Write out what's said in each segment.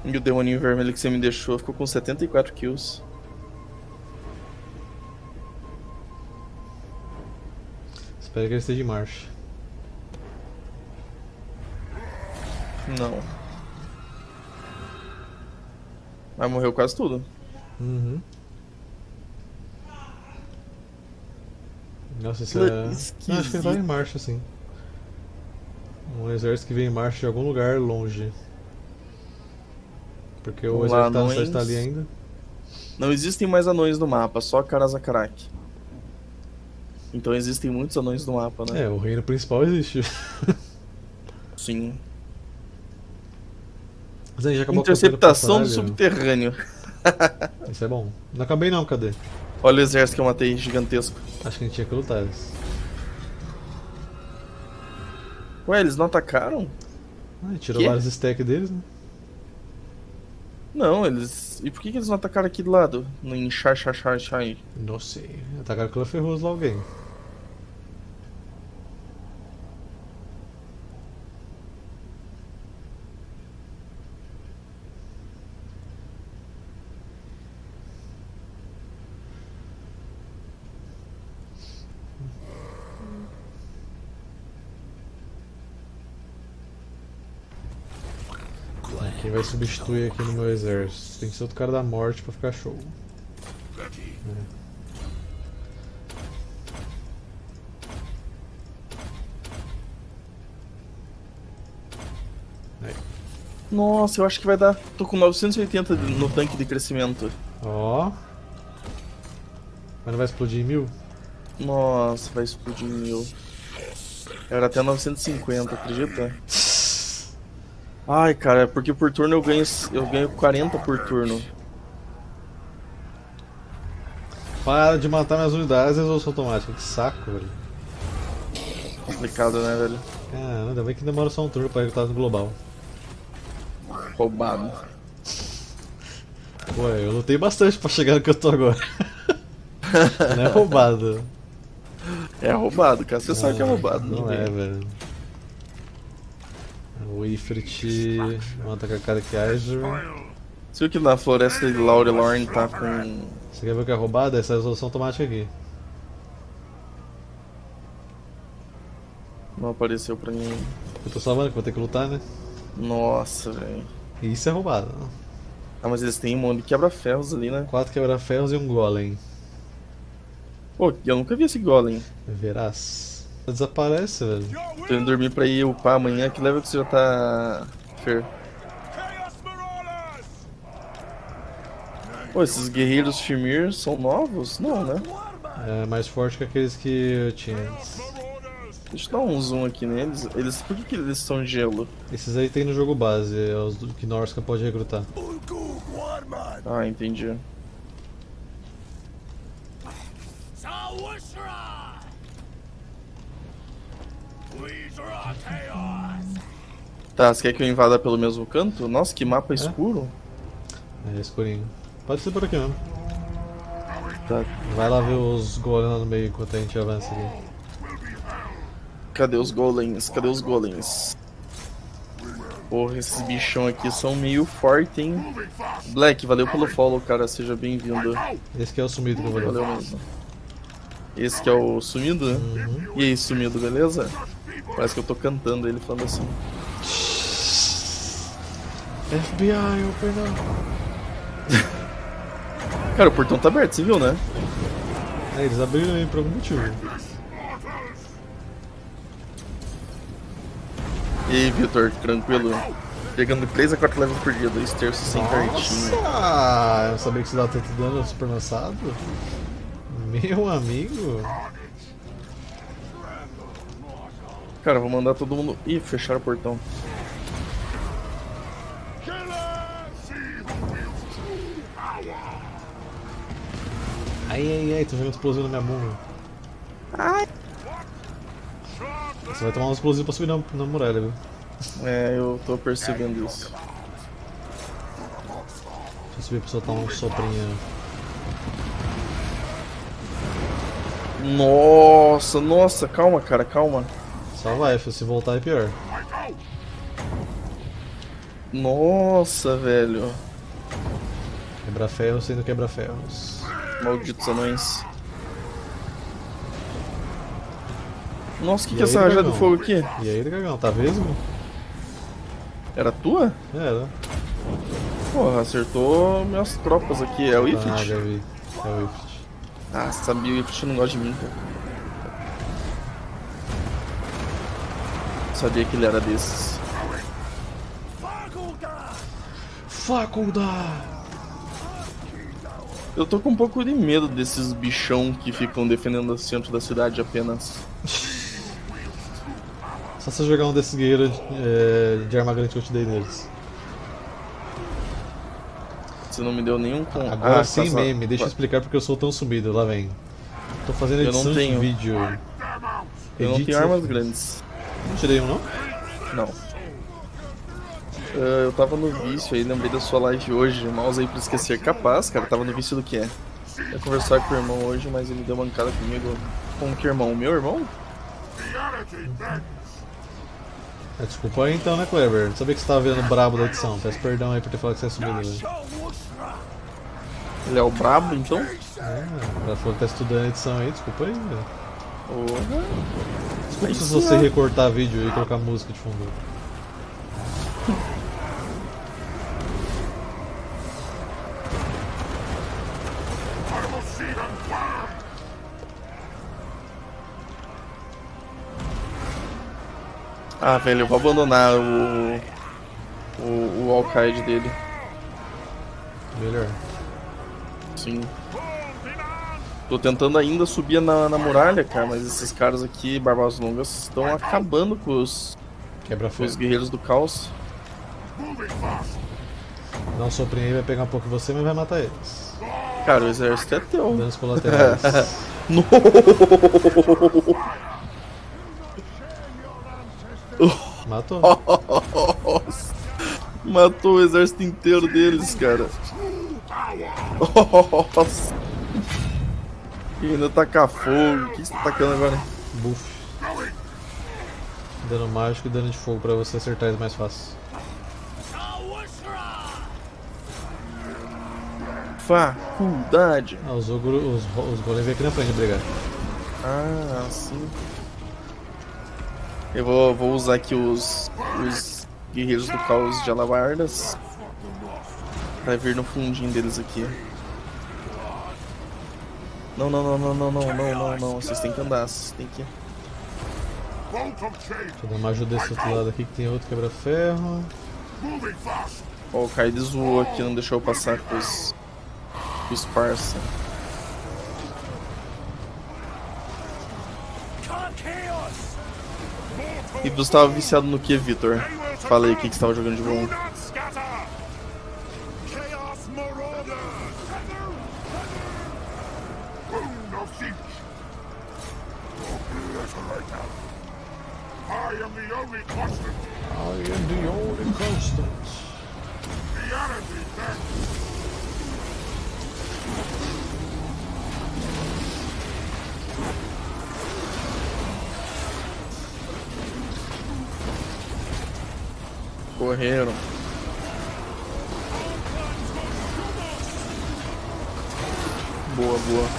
E o demoninho vermelho que você me deixou ficou com 74 kills. Espero que ele esteja em marcha. Não. Mas morreu quase tudo. Uhum. Nossa, isso Que é. Não, acho que ele tá esquisito. em marcha, sim. Um exército que vem em marcha de algum lugar longe. Porque o Vamos lá, exército tá na cidade tá ali anões. ainda. Não existem mais anões no mapa, só Karazakarak. Então existem muitos anões no mapa, né? É, o reino principal existe. Sim. Mas aí já acabou a campanha do Interceptação do Pastorália? subterrâneo. Isso é bom. Não acabei não, cadê? Olha o exército que eu matei, gigantesco. Acho que a gente tinha que lutar eles. Ué, eles não atacaram? Ah, tirou Quê? vários stacks deles, né? Não, eles... E por que eles não atacaram aqui do lado? No em Chai. Não sei. Atacaram pela Ferroso lá alguém. Quem vai substituir aqui no meu exército? Tem que ser outro cara da morte pra ficar show. Aí. Nossa, eu acho que vai dar... Tô com 980 no tanque de crescimento. Ó. Mas não vai explodir em 1000? Nossa, vai explodir em 1000. Era até 950, acredita? Ai, cara, é porque por turno eu ganho 40 por turno. Para de matar minhas unidades, resolução automática. Que saco, velho. Complicado, né, velho? Caramba, ainda bem que demora só um turno pra recrutar no global. Roubado. Ué, eu lutei bastante pra chegar no que eu tô agora. Não é roubado. É roubado, cara. Você sabe que é roubado. Não é, velho. O Ifrit. Vamos atacar a cara que Kaiser. Você viu que na floresta de Laurelorn tá com... Você quer ver o que é roubado? Essa resolução automática aqui. Não apareceu pra mim. Eu tô salvando que vou ter que lutar, né? Nossa, velho. E isso é roubado. Ah, mas eles têm um monte de quebra-ferros ali, né? 4 quebra-ferros e um golem. Pô, eu nunca vi esse golem. Verás. Desaparece, velho. Tô indo dormir pra ir upar amanhã. Que level que você já tá... Fer? Pô, esses guerreiros Shimir são novos? Não, né? É mais forte que aqueles que eu tinha antes. Deixa eu dar um zoom aqui neles. Por que eles são gelo? Esses aí tem no jogo base, é os que Norska pode recrutar. Ah, entendi. Tá, você quer que eu invada pelo mesmo canto? Nossa, que mapa escuro. É escurinho. Pode ser por aqui mesmo. Tá. Vai lá ver os golems lá no meio enquanto a gente avança aqui. Cadê os golems? Cadê os golems? Porra, esses bichão aqui são meio fortes, hein? Black, valeu pelo follow, cara. Seja bem-vindo. Esse que é o sumido que eu vou Valeu mesmo. Esse que é o sumido? Uhum. E aí, sumido, beleza? Parece que eu tô cantando ele falando assim. FBI, open up. Cara, o portão tá aberto, você viu, né? É, eles abriram aí por algum motivo. E aí, Vitor, tranquilo? Pegando 3 a 4 levels por dia, 2 terços sem cartinha. Ah, eu não sabia que você dava tanto dano no super lançado. Meu amigo. Cara, vou mandar todo mundo... Ih, fecharam o portão. Ai, tô jogando explosivo na minha mão. Ai. Você vai tomar um explosivo pra subir na muralha, viu? É, eu tô percebendo isso. Deixa eu subir pra soltar um soprinho. Nossa, calma, cara, calma. Só vai, se voltar é pior. Nossa, velho. Quebra-ferros sendo quebra-ferros. Malditos anões. Nossa, o que E é aí, essa rajada dragão? de fogo aqui? E aí, dragão, tá vesgo? Era tua? Era. Porra, acertou minhas tropas aqui. É o Ah, Ifrit? já vi. É o Ifrit. Ah, sabia, o Ifrit não gosta de mim, cara. Sabia que ele era desses. Faculdade! Eu tô com um pouco de medo desses bichão que ficam defendendo o centro da cidade apenas. Só você jogar um desses guerreiros de arma grande que eu te dei neles. Você não me deu nenhum com... Agora sem caça- meme, deixa eu explicar porque eu sou tão sumido, lá vem. Tô fazendo Eu não edição de tenho. vídeo. Eu não Edite tenho armas seu- grandes. Não tirei um não? Não. Eu tava no vício aí, lembrei da sua live hoje. Mouse aí pra esquecer. Capaz, cara, tava no vício do quê? Eu ia conversar com o irmão hoje, mas ele deu mancada comigo. Como que irmão? Meu irmão? Desculpa aí então, né, Kleber? Não sabia que você tava vendo o brabo da edição. Peço perdão aí por ter falado que você é sumido, velho. Ele é o brabo, então? Ela falou que tá estudando a edição aí, desculpa aí, velho. Porra. Desculpa Aí se sim, você ó. recortar vídeo e colocar música de fundo. Ah, velho, eu vou abandonar o Alcaide dele. Melhor. Sim. Tô tentando ainda subir na muralha, cara, mas esses caras aqui, Barbas Longas, estão acabando com os Quebra-fogo. guerreiros do caos. Dá um soprinho aí, vai pegar um pouco de você, mas vai matar eles. Cara, o exército é teu. Danos colaterais. No! Matou. Nossa. Matou o exército inteiro deles, cara. Nossa. E ainda tacar fogo. O que você tá tacando agora? Buff. Dano mágico e dano de fogo pra você acertar eles mais fácil. Faculdade. Ah, os golem vêm aqui na frente brigar. Ah, sim. Eu vou usar aqui os guerreiros do caos de alabardas pra vir no fundinho deles aqui. Não, não, não, não, não, não, não, não, não. Vocês têm que andar, vocês têm que... Deixa eu dar uma ajuda desse outro lado aqui que tem outro quebra-ferro. Ó, o Kaide zoou aqui, não deixou eu passar com os parça. E você tava viciado no que, Vitor? Fala aí o que você tava jogando de bom. I am the only constant. Correram. Boa, boa.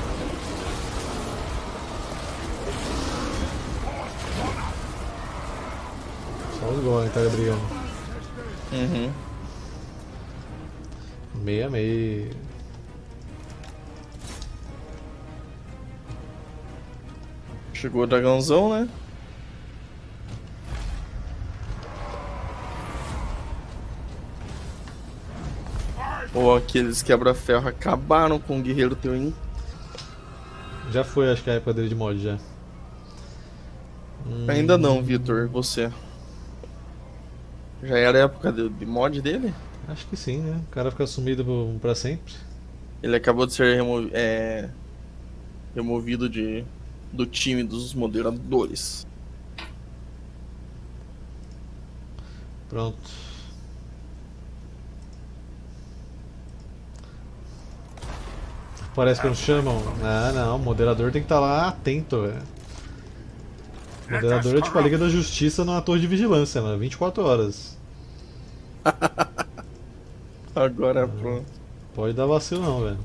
Só os golem tá brigando. Uhum. 6-6. Chegou o dragãozão, né? Ou aqueles quebra-ferro acabaram com o guerreiro teu, hein? Já foi, acho que a época dele de mod já. Ainda não, Vitor, você. Já era a época de mod dele? Acho que sim, né? O cara fica sumido pra sempre. Ele acabou de ser removido do time dos moderadores. Pronto. Parece que não chamam. Ah, não, o moderador tem que estar lá atento, velho. O moderador é tipo a Liga da Justiça numa torre de vigilância, mano. 24 horas. Agora pronto. Pode dar vacilo não, velho.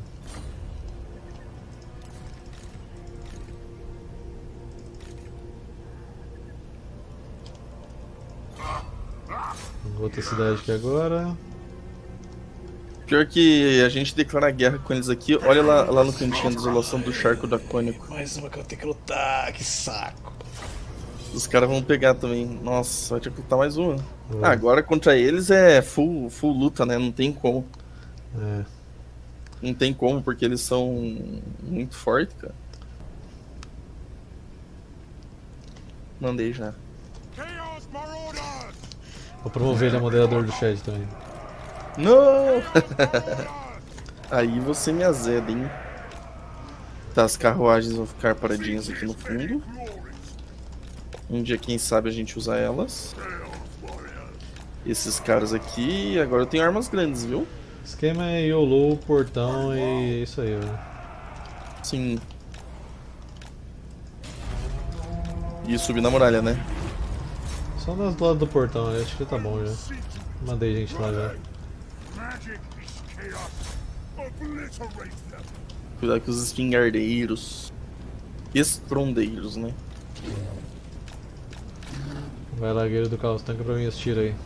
Outra cidade aqui agora. Pior que a gente declara guerra com eles aqui. Olha lá no cantinho da isolação do charco dracônico. Mais uma que eu tenho que lutar, que saco. Os caras vão pegar também. Nossa, vai ter que lutar mais uma. Ah, agora contra eles é full luta, né? Não tem como. É. Não tem como, porque eles são muito fortes, cara. Mandei já. Vou promover ele a moderador do chat também. Não! Aí você me azeda, hein? Tá, as carruagens vão ficar paradinhas aqui no fundo. Um dia, quem sabe, a gente usa elas. Esses caras aqui... Agora eu tenho armas grandes, viu? O esquema é YOLO, portão e é isso aí, velho. Sim. E subir na muralha, né? Só do lado do portão, eu acho que tá bom já. Mandei gente lá já. Cuidado com os espingardeiros. Estrondeiros, né? Vai lá, guerreiro do caos, tanca pra mim os tiros aí.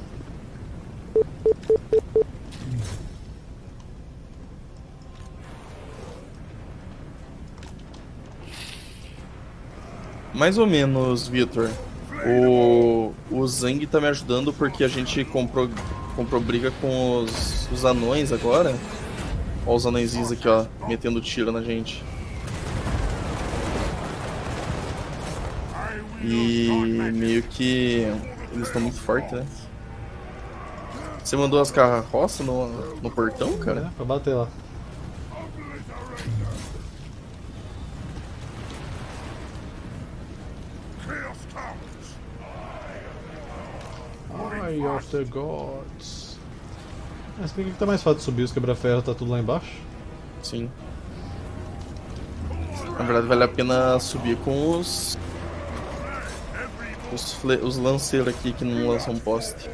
Mais ou menos, Victor. O Zang tá me ajudando porque a gente comprou briga com os anões agora. Olha os anõezinhos aqui, ó, metendo tiro na gente. E meio que eles estão muito fortes, né? Você mandou as carroças no portão, cara? É, pra bater lá. Eye of the Gods. Mas por que tá mais fácil de subir? Os quebra-ferro tá tudo lá embaixo? Sim. Na verdade vale a pena subir com os lanceiros aqui que não lançam poste.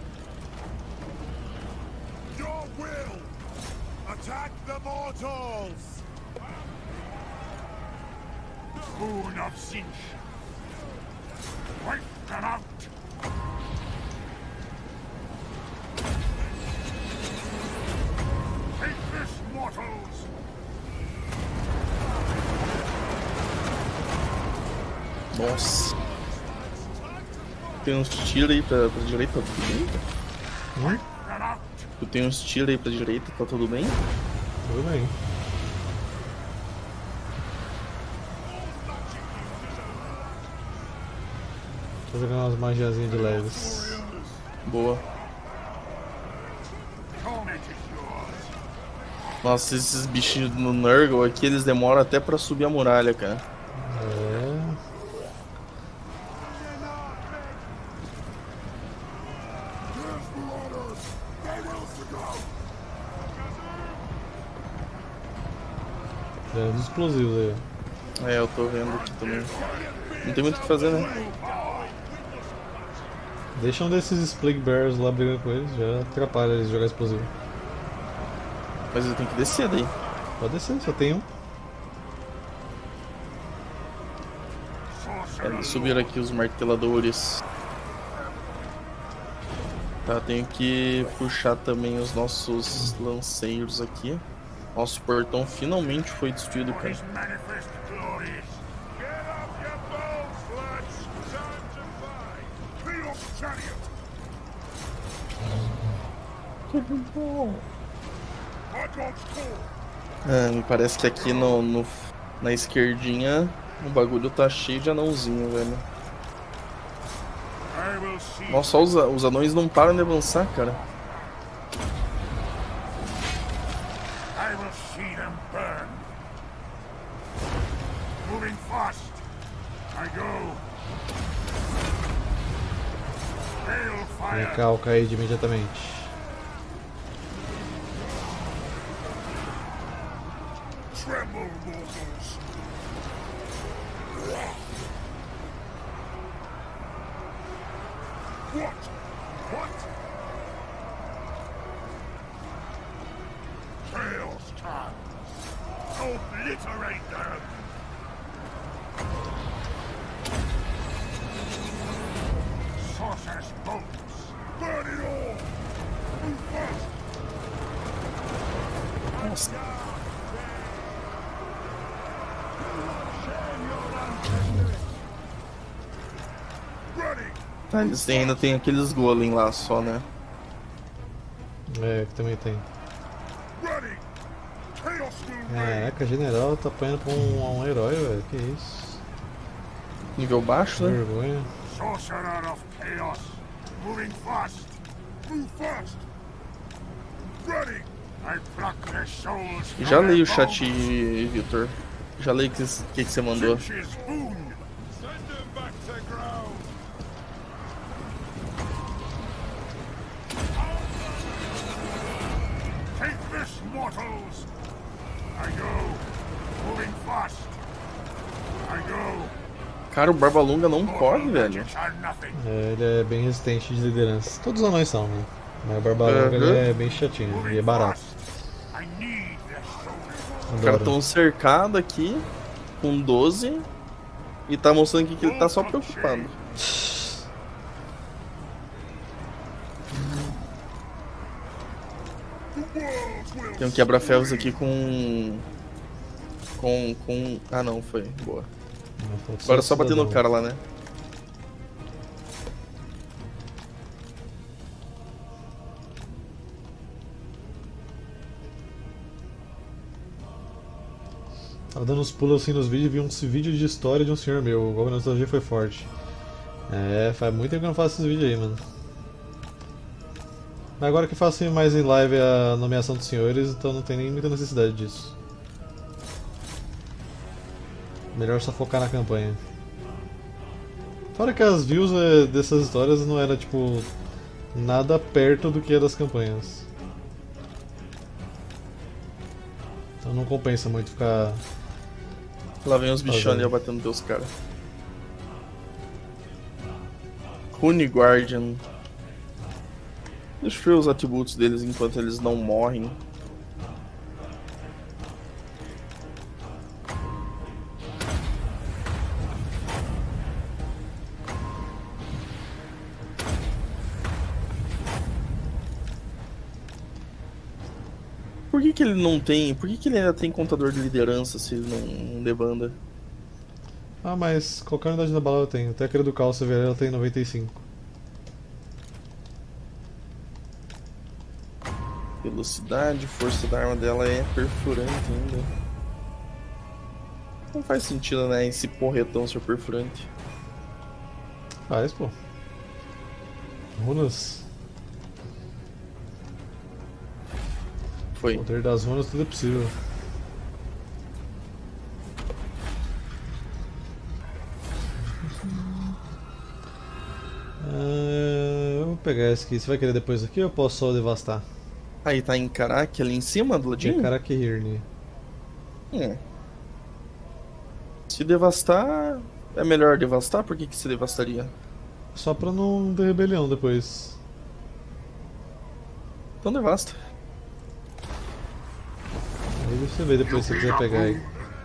Nossa. Tem uns tiros aí pra direita, tá tudo bem? Tu tem uns tiros aí pra direita, tá tudo bem? Tudo bem. Tô jogando umas magiazinhas de leves. Boa. Nossa, esses bichinhos no Nurgle aqui, eles demoram até pra subir a muralha, cara. É. É dos explosivos aí, ó. É, eu tô vendo aqui também. Não tem muito o que fazer, né? Deixa um desses Plague Bears lá brigando com eles, já atrapalha eles jogar explosivo. Mas eu tenho que descer daí. Pode descer, só tem um. É, subiram aqui os marteladores. Tá, tenho que puxar também os nossos lanceiros aqui. Nosso portão finalmente foi destruído, cara. Me parece que aqui na esquerdinha o bagulho tá cheio de anãozinho, velho. Nossa, só os anões não param de avançar, cara. Recalca aí imediatamente. Nossa. Ah, eles ainda tem aqueles golem lá só, né? É, que também tem. Caraca, general tá apanhando pra um herói, velho. Que isso? Nível baixo, né? Vergonha. Sorcerer of Chaos, moving fast. Move fast. Ready. I pluck their souls. Já leio o chat, Victor. Já leio o que você mandou. Send them back to ground. Take this, mortals. I go. Moving fast. I go. Cara, o Barba Longa não corre, velho. Are nothing. É, ele é bem resistente de liderança. Todos os anões são, né? Mas o Barbalonga ele é bem chatinho e é barato. I need their souls. Os caras estão cercados aqui com 12 e tá mostrando aqui que ele tá só preocupado. Tem um quebra-ferros aqui com... Ah não, foi. Boa. Agora é só bater no cara lá, né? Tava dando uns pulos assim nos vídeos e vi um vídeo de história de um senhor meu. O golpe na nostalgia foi forte. É, faz muito tempo que eu não faço esses vídeos aí, mano. Mas agora que eu faço mais em live a nomeação dos senhores, então não tem nem muita necessidade disso. Melhor só focar na campanha. Fora que as views dessas histórias não era tipo nada perto do que é das campanhas. Então não compensa muito ficar. Lá vem os bichão ali batendo teus caras. Rune Guardian. Deixa eu ver os atributos deles enquanto eles não morrem. Por que ele não tem... Por que ele ainda tem contador de liderança se ele não debanda? Ah, mas qualquer unidade da bala eu tenho. Até aquele do Caos Severo ela tem 95. Velocidade, força da arma dela é perfurante ainda. Não faz sentido, né, esse porretão ser perfurante. Faz, pô. Runas. Foi. O poder das runas tudo é possível. Eu vou pegar esse aqui. Você vai querer depois aqui ou eu posso só devastar? Aí tá em Karak ali em cima do ladinho? Tem Karak Hirni. Se devastar, é melhor devastar? Por que se devastaria? Só pra não ter rebelião depois. Então devasta. Aí você vê depois se você quiser pegar aí.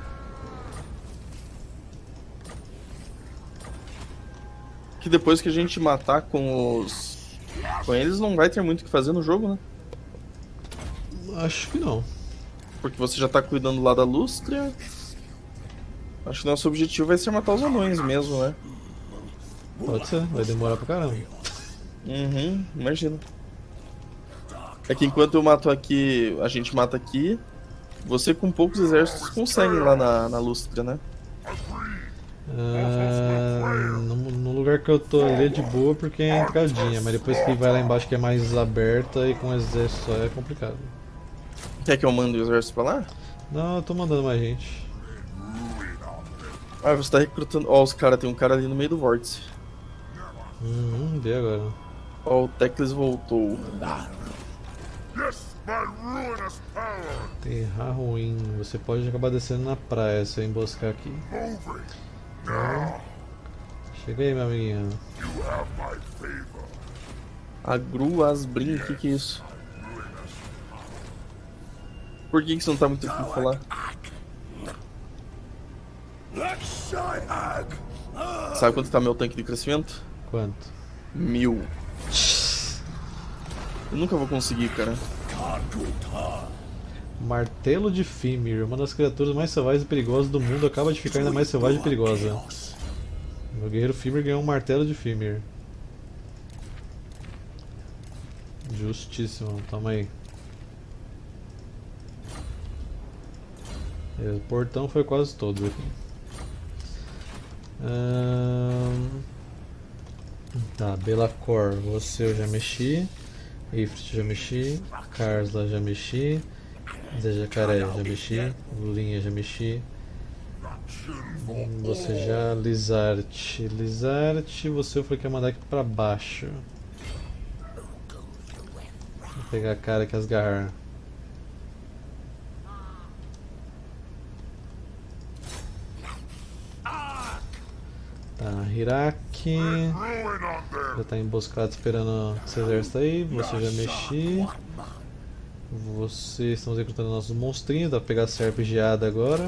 Que depois que a gente matar com eles, não vai ter muito o que fazer no jogo, né? Acho que não. Porque você já tá cuidando lá da Lústria. Acho que nosso objetivo vai ser matar os anões mesmo, né? Pode ser, vai demorar pra caramba. Uhum, imagina. É que enquanto eu mato aqui, a gente mata aqui, você com poucos exércitos consegue ir lá na Lústria, né? No lugar que eu tô ali é de boa porque é entradinha, mas depois que vai lá embaixo que é mais aberta e com exército só é complicado. Quer que eu mande o exército pra lá? Não, eu tô mandando mais gente. Ah, você tá recrutando... Ó, os caras, tem um cara ali no meio do vórtice. Vê agora. Ó, o Teclis voltou. Terra ruim, você pode acabar descendo na praia se eu emboscar aqui. Chega aí, meu amiguinho. A Gru Asbrin, o que é isso? Por que você não tá muito afim de falar? Sabe quanto tá meu tanque de crescimento? Quanto? 1000. Eu nunca vou conseguir, cara. Martelo de Fimir, uma das criaturas mais selvagens e perigosas do mundo, acaba de ficar ainda mais selvagem e perigosa. Meu guerreiro Fimir ganhou um martelo de Fimir. Justíssimo, toma aí. O portão foi quase todo aqui. Tá, Belacor, você eu já mexi. Ifrit já mexi. Karsla já mexi. Zé Jacaré já mexi. Lulinha já mexi. Você já. Lizarte. Lizarte, você eu falei que ia mandar aqui pra baixo. Vou pegar a cara que as garras. Tá, Hiraki. Já tá emboscado esperando esse exército aí. Você já mexi. Vocês estão recrutando nossos monstrinhos. Dá pra pegar a serp geada agora.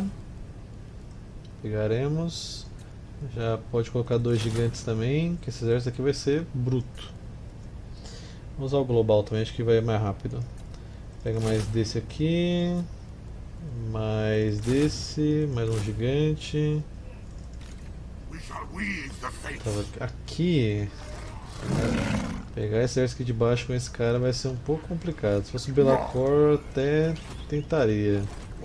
Pegaremos. Já pode colocar 2 gigantes também. Que esse exército aqui vai ser bruto. Vou usar o global também, acho que vai mais rápido. Pega mais desse aqui. Mais desse. Mais um gigante. Aqui. Pegar esse exército aqui de baixo com esse cara vai ser um pouco complicado. Se fosse o Belacor, até tentaria.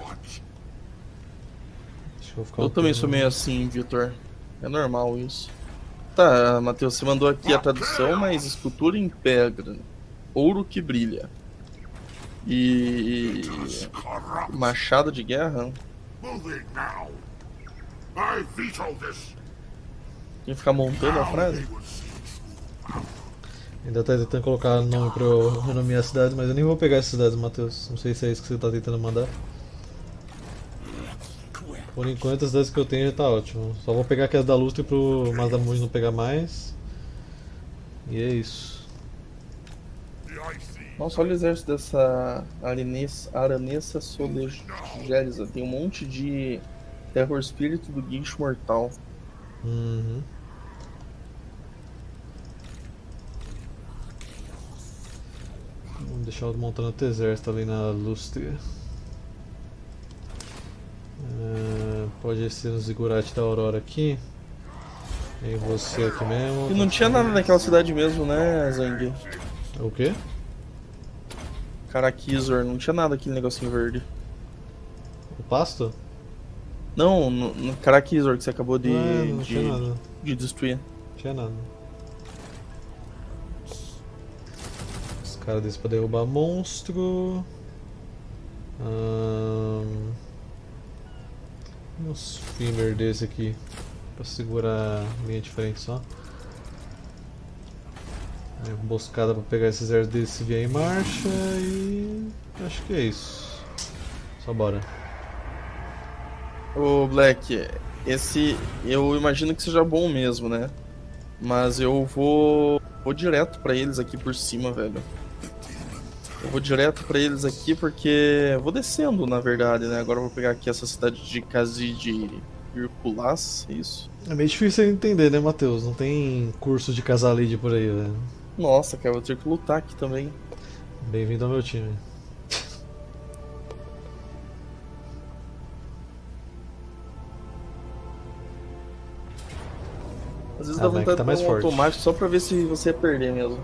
Acho que vou ficar Eu também sou meio assim, Vitor. É normal isso. Tá, Matheus, você mandou aqui a tradução, mas escultura em pedra, ouro que brilha e machado de guerra. Quem ficar montando a frase? Ainda tá tentando colocar nome pra eu renomear a cidade, mas eu nem vou pegar essas cidades, Matheus. Não sei se é isso que você tá tentando mandar. Por enquanto as cidades que eu tenho já tá ótimo. Só vou pegar aqui as da Lustre pro Mazdamundi não pegar mais. E é isso. Nossa, olha o exército dessa Aranessa Solegéliza. Tem um monte de terror espírito do guincho mortal. Uhum. Vamos deixar eu montando outro exército ali na Lustre. Pode ser no Ziggurat da Aurora aqui. E você aqui mesmo. E não tinha nada naquela cidade mesmo, né, Zang? O quê? Karakizor, não tinha nada aquele negocinho verde. O pasto? Não, no Karakizor que você acabou Não tinha nada. de destruir. Não tinha nada. Os caras desses pra derrubar monstro. Uns Fimir desse aqui pra segurar a linha de frente só. Emboscada pra pegar esse exército desse vier em marcha e acho que é isso. Só bora. Ô Black, esse eu imagino que seja bom mesmo, né? Mas eu vou direto pra eles aqui por cima, velho. Eu vou direto pra eles aqui porque vou descendo, na verdade, né? Agora eu vou pegar aqui essa cidade de Khazid Herculas, é isso. É meio difícil de entender, né, Matheus? Não tem curso de Casalide por aí, velho. Nossa, cara, vou ter que lutar aqui também. Bem-vindo ao meu time. Às vezes dá vontade tá de mais dar um forte. automático só pra ver se você ia perder mesmo.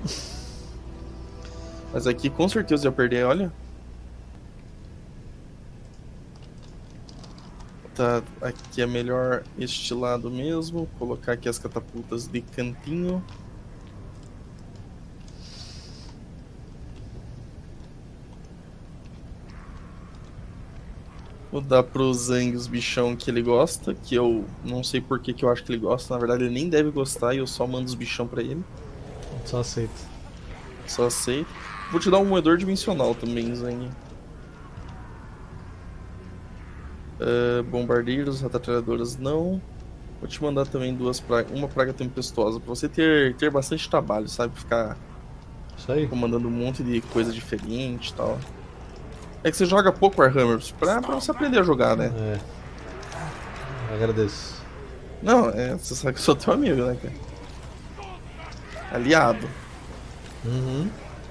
Mas aqui com certeza eu ia perder, olha. Tá, aqui é melhor este lado mesmo. Colocar aqui as catapultas de cantinho. Vou dar pro Zang os bichão que ele gosta, que eu não sei por que eu acho que ele gosta. Na verdade ele nem deve gostar e eu só mando os bichão pra ele. Só aceita. Só aceito. Vou te dar um moedor dimensional também, Zang. Bombardeiros, ratatralhadoras não. Vou te mandar também uma praga tempestuosa pra você ter bastante trabalho, sabe? Ficar Isso aí. comandando um monte de coisa diferente e tal. É que você joga pouco Warhammer pra você aprender a jogar, né? É. Agradeço. Não, você sabe que eu sou teu amigo, né, cara? Aliado. Uhum.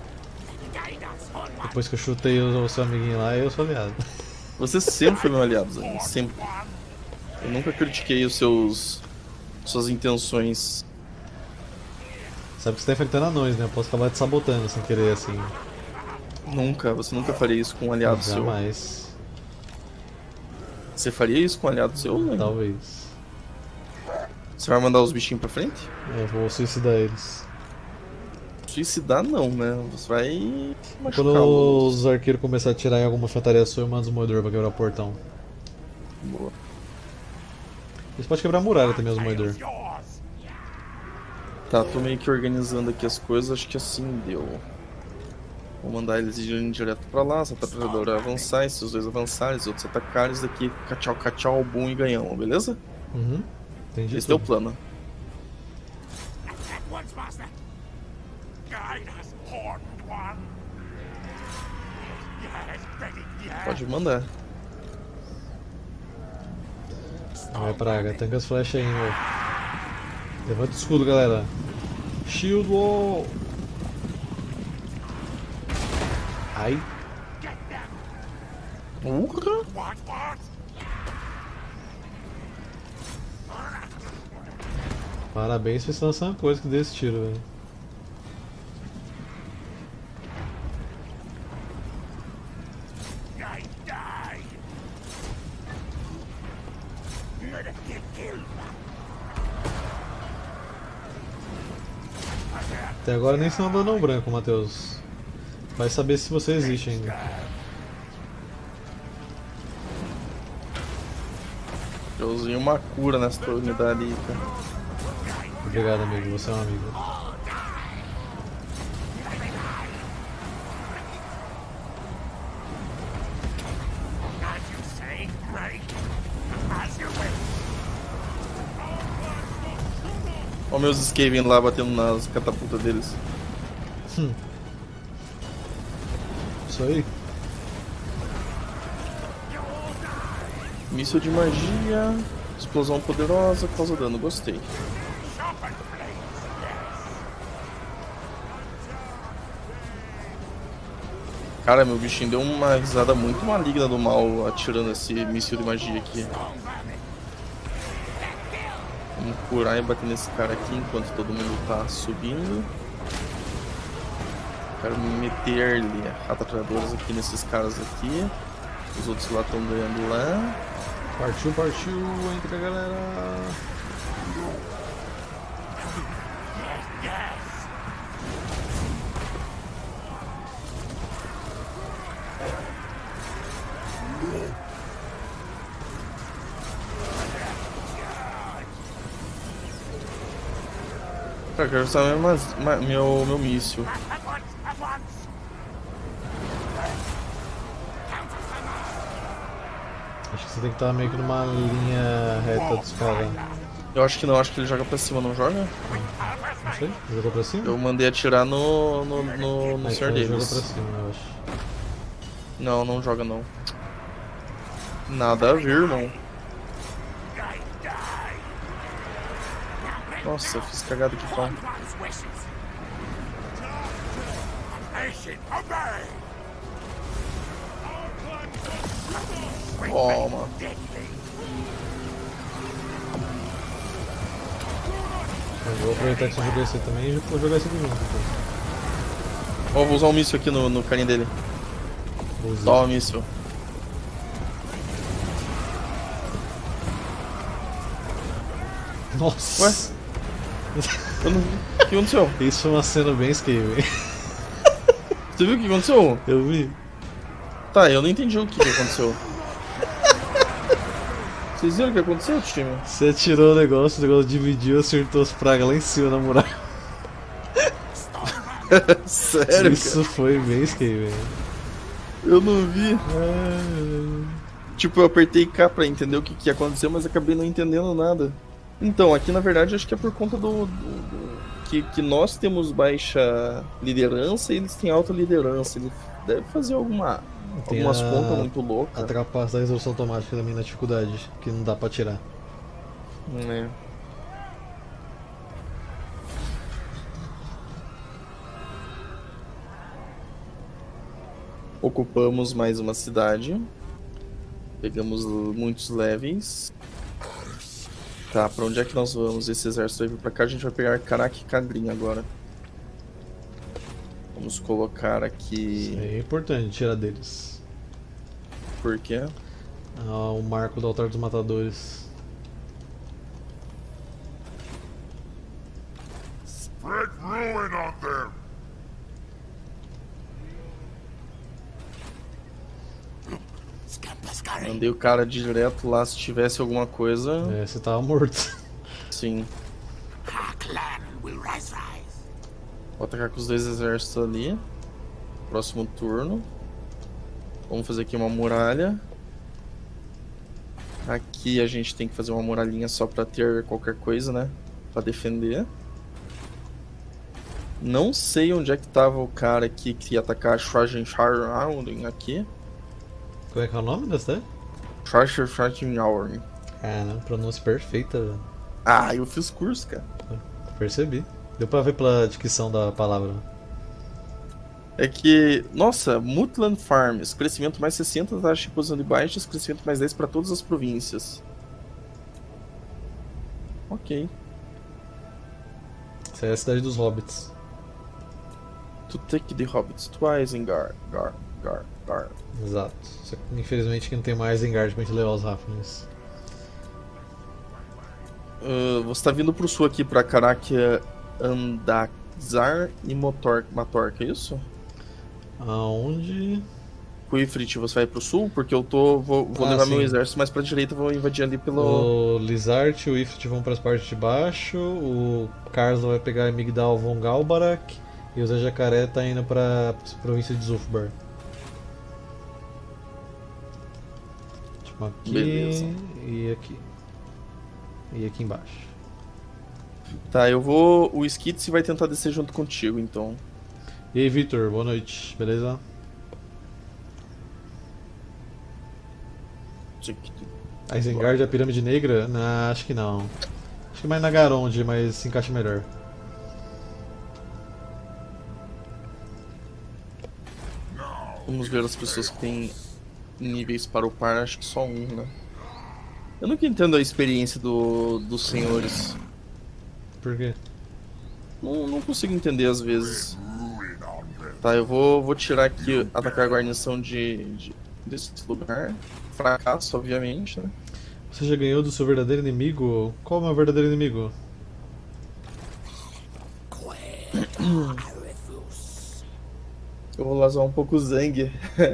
Depois que eu chutei o seu amiguinho lá, eu sou aliado. Você sempre foi meu aliado, Zé. Sempre. Eu nunca critiquei suas intenções. Sabe que você tá enfrentando anões, né? Eu posso acabar te sabotando sem querer, assim. Você nunca faria isso com um aliado seu. Jamais. Você faria isso com um aliado seu? Não. Talvez. Você vai mandar os bichinhos pra frente? Eu vou suicidar eles. Suicidar não, né? Você vai Quando machucá-los. os arqueiros começarem a atirar em alguma infantaria sua, eu mando os moedores pra quebrar o portão. Boa. Eles podem quebrar a muralha também, os moedores. Yours. Tá, tô meio que organizando aqui as coisas, acho que assim deu. Vou mandar eles irem direto pra lá, essa trabalhadora avançar, esses dois avançarem, os outros atacarem, esse daqui cachau, boom e ganhamos, beleza? Uhum. Entendi. Esse é o tudo. plano. At once, master. Guide us, horned one. Yes, Betty, yes. Pode mandar. Vai, praga, tanca as flechas aí, meu. Levanta o escudo, galera. Shield wall! Ai, Get them. Urra! What? parabéns por você lançar uma coisa que deu esse tiro, velho. I die. Let it get killed. Até agora nem sinal do anão branco, Matheus. Vai saber se você existe ainda. Eu usei uma cura nessa unidade aí, cara. Obrigado, amigo. Você é um amigo. As you say, right? As you wish. Olha meus Skaven lá batendo nas catapultas deles. Isso aí. Míssil de magia, explosão poderosa, causa dano, gostei. Sharpen blades, yes. Cara, meu bichinho deu uma risada muito maligna do mal atirando esse míssil de magia aqui. Vamos curar e bater nesse cara aqui enquanto todo mundo tá subindo. Quero meter-lhe ratatradoras aqui nesses caras aqui. Os outros lá estão ganhando lá. Partiu, entra, galera. Cara, quero usar meu míssil. At once. Acho que você tem que estar meio que numa linha reta dos caras. Eu acho que não, acho que ele joga pra cima, não joga? Não sei, jogou pra cima? Eu mandei atirar no Ah, senhor então jogou deles. pra cima, eu acho. Não, não joga não. Nada a ver, irmão. Nossa, eu fiz cagada aqui, pá. One's wishes. Nation, obey. Toma. Deadly. Eu vou aproveitar que você jogou esse aí também e vou jogar esse aqui junto. Então. Ó, vou usar um míssil aqui no carinha dele. Vou usar. Toma, míssil. Nossa! Eu não vi. O que aconteceu? Isso foi uma cena bem esquiva, hein? Você viu o que aconteceu? Eu vi. Tá, eu não entendi o que aconteceu. Vocês viram o que aconteceu, time? Você atirou o negócio dividiu, acertou as pragas lá em cima na muralha. Sério, Isso foi bem esquiva, hein? cara? Eu não vi. Tipo, eu apertei K pra entender o que aconteceu, mas acabei não entendendo nada. Então, aqui na verdade acho que é por conta que nós temos baixa liderança e eles têm alta liderança. Ele deve fazer Tem algumas contas muito loucas. A trapaça da resolução automática também na dificuldade, que não dá pra tirar. É. Ocupamos mais uma cidade. Pegamos muitos levels. Tá, pra onde é que nós vamos? Esse exército vai vir pra cá, a gente vai pegar Caraca e Cadrin agora. Vamos colocar aqui... É importante tirar deles. Por quê? O marco do altar dos matadores. Spread ruin on them. Mandei o cara direto lá, se tivesse alguma coisa. É, você tava morto. Sim. Our clan will rise. Vou atacar com os dois exércitos ali. Próximo turno. Vamos fazer aqui uma muralha. Aqui a gente tem que fazer uma muralhinha só pra ter qualquer coisa, né? Pra defender. Não sei onde é que tava o cara aqui que ia atacar Schwarzenhausen aqui. Como é que é o nome da cidade? Schwarzenhausen. Cara, pronúncia perfeita, velho. Ah, eu fiz curso, cara. Percebi. Deu pra ver pela dicção da palavra. É que, nossa, Mutland Farms, crescimento mais 60, taxa de posição de baixas, crescimento mais 10 para todas as províncias. Ok. Essa é a cidade dos hobbits. To take the hobbits to Isengard. Gar. Exato. Só que, infelizmente que não tem mais Isengard pra gente levar os Halflings. Você tá vindo pro sul aqui pra Carakia, Andakzar e Matork, é isso? Aonde? Kuifrit, você vai pro sul? Porque eu vou levar meu exército mais pra direita, vou invadir ali pelo... O Lizard e o Ifrit vão pras partes de baixo, o Karsla vai pegar Migdal von Galbarak e o Zé Jacaré tá indo pra província de Zulfbar. Tipo aqui. Beleza. E aqui. E aqui embaixo. Tá, eu vou... O Skitz vai tentar descer junto contigo, então. E aí, Victor, boa noite, beleza? A Isengard é a Pirâmide Negra? Não, acho que não. Acho que mais na Garond, mas se encaixa melhor. Vamos ver as pessoas que têm níveis para upar, acho que só um, né? Eu nunca entendo a experiência dos senhores. Por quê? Não consigo entender às vezes. Tá, eu vou tirar aqui, atacar a guarnição desse lugar. Fracasso, obviamente, né? Você já ganhou do seu verdadeiro inimigo? Qual é o meu verdadeiro inimigo? Eu vou lasar um pouco o Zang.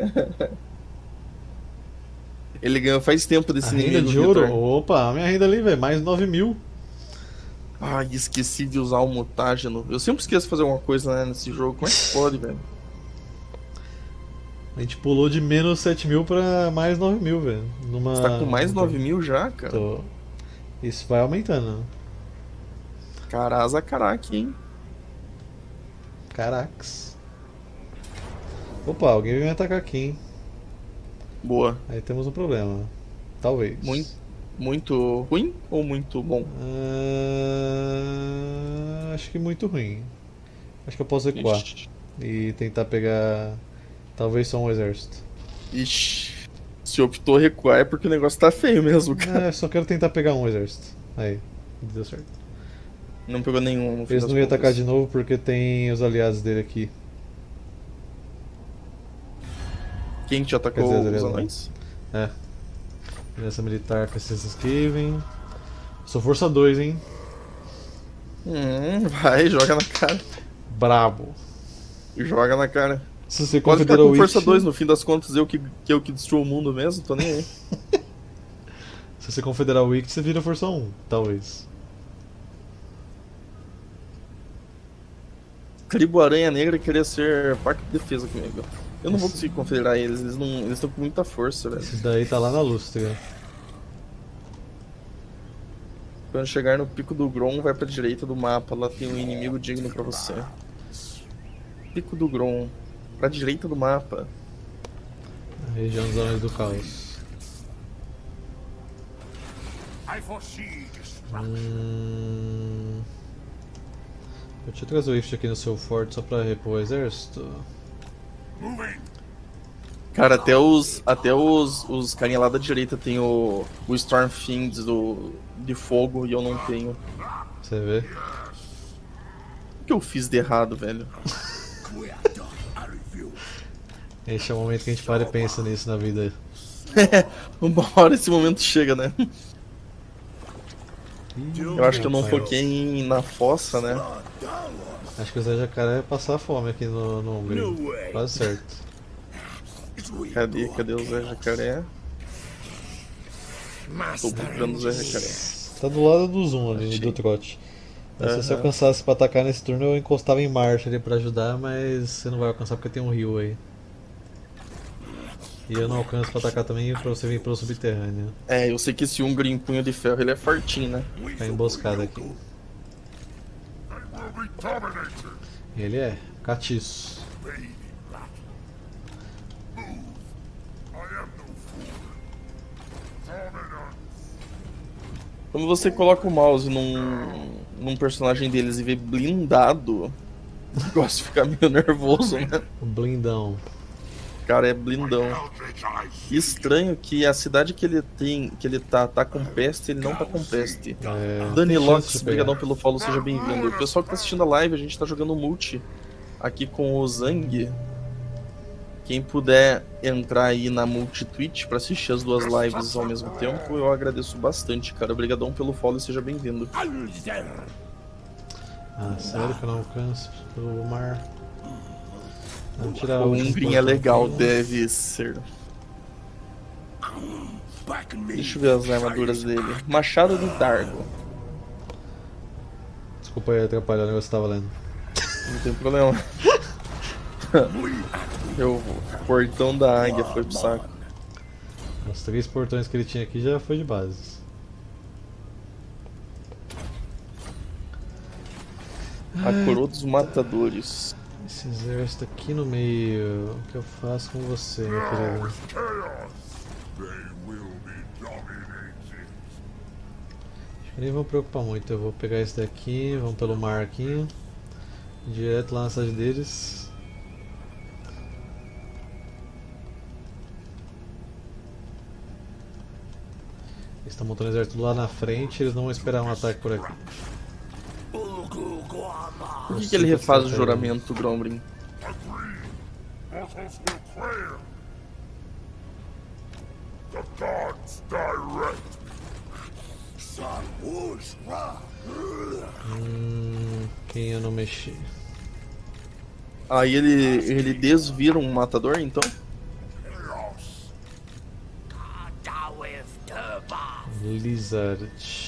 Ele ganhou faz tempo desse A renda inimigo. de ouro? Vitor. Opa, a minha renda ali, velho, mais 9.000. Ai, esqueci de usar o mutágeno. Eu sempre esqueço de fazer alguma coisa, né, nesse jogo. Como é que pode, velho? A gente pulou de menos 7.000 pra mais 9.000, velho. Você tá com mais 9.000 já, cara? Tô. Isso vai aumentando. Caraca, hein? Caracas. Opa, alguém vai me atacar aqui, hein? Boa. Aí temos um problema. Talvez. Muito ruim ou muito bom? Acho que muito ruim. Acho que eu posso recuar Ixi. e tentar pegar talvez só um exército. Ixi. Se optou recuar é porque o negócio tá feio mesmo, cara. Eu só quero tentar pegar um exército. Aí, deu certo. Não pegou nenhum. No fim Eles das não iam contas. atacar de novo porque tem os aliados dele aqui. Quem te atacou? Quer dizer, Os aliás, anões? É. Aliança militar com esses Skaven. Sou força 2, hein? Vai, joga na cara. Brabo. Joga na cara. Se você Pode ficar confederar com o força Witch, 2, no fim das contas eu que destruo o mundo mesmo, tô nem aí. se você confederar o Witch, você vira força 1, talvez. Tribo Aranha Negra queria ser parte de defesa comigo. Eu não vou conseguir confederar eles estão com muita força, velho. Esse daí tá lá na luz, tá ligado? Quando chegar no pico do Grom, vai pra direita do mapa, lá tem um inimigo digno pra você. Pico do Grom, pra direita do mapa. A região dos Anões do Caos. I foresee Deixa eu trazer o Ift aqui no seu forte só pra repor o exército. Cara, até os carinha lá da direita tem o Storm Fiends de fogo e eu não tenho. Você vê? O que eu fiz de errado, velho? Esse é o momento que a gente para e pensa nisso na vida. Uma hora esse momento chega, né? Eu acho que eu não foquei na fossa, né? Acho que o Zé Jacaré vai passar fome aqui no Hungria. Quase certo. Cadê o Zé Jacaré? Tô procurando o Zé Jacaré. Tá do lado do Zoom ali, do trote. Se você alcançasse pra atacar nesse turno, eu encostava em marcha ali pra ajudar, mas você não vai alcançar porque tem um rio aí. E eu não alcanço pra atacar também pra você vir pelo subterrâneo. É, eu sei que esse húngaro em punho de ferro ele é fortinho, né? Tá emboscado aqui. Ele é catiço. Quando você coloca o mouse num personagem deles e vê blindado, o negócio fica meio nervoso, né? O blindão. Cara, é blindão. E estranho que a cidade que ele tá com peste, ele não tá com peste. Dani Locks, brigadão pelo follow, seja bem-vindo. O pessoal que tá assistindo a live, a gente tá jogando multi aqui com o Zang. Quem puder entrar aí na multi-twitch pra assistir as duas lives ao mesmo tempo, eu agradeço bastante, cara. Obrigadão pelo follow e seja bem-vindo. Ah, sério que eu não alcanço pelo mar? Vamos tirar O Hungria é legal, deve ser. Deixa eu ver as armaduras dele. Machado de Dargo. Desculpa aí atrapalhar o negócio que você tava lendo. Não tem problema. O portão da águia foi pro saco. Os 3 portões que ele tinha aqui já foi de base. A coroa dos matadores. Esse exército aqui no meio, o que eu faço com você, meu querido? Acho que nem vão preocupar muito, eu vou pegar esse daqui, vamos pelo mar aqui, direto lá na cidade deles. Eles estão montando o exército lá na frente, eles não vão esperar um ataque por aqui. Por que ele refaz o juramento, Gromrin? Quem eu não mexi? Aí ele desvira um matador, então? Lizard.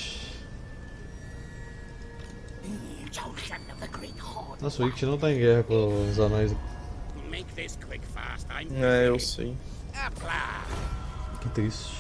Nossa, o Ict não tá em guerra com os anões. É, eu sei. Que triste.